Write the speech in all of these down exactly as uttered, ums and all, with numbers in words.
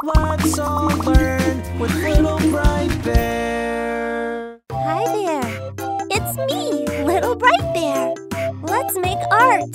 Let's all learn with Little Bright Bear. Hi there. It's me, Little Bright Bear. Let's make art.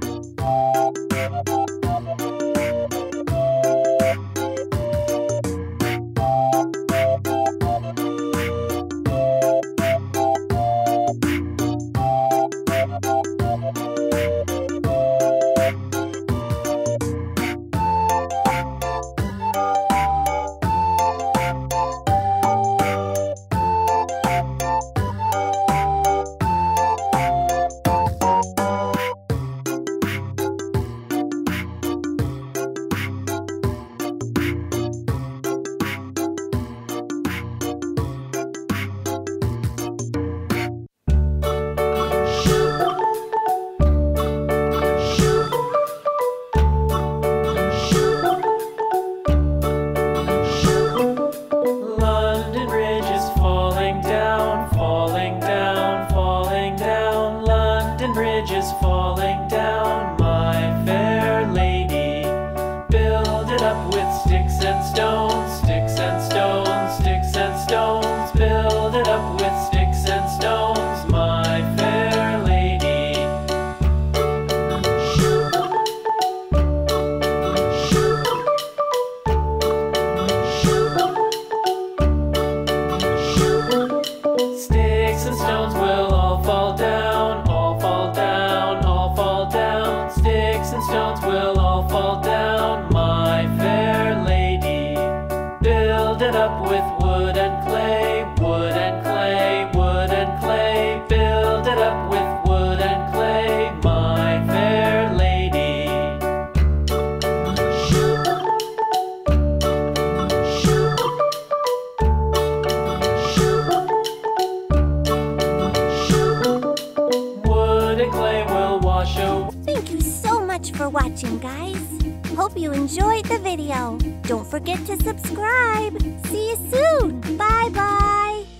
Thank you so much for watching, guys. Hope you enjoyed the video. Don't forget to subscribe. See you soon. Bye-bye.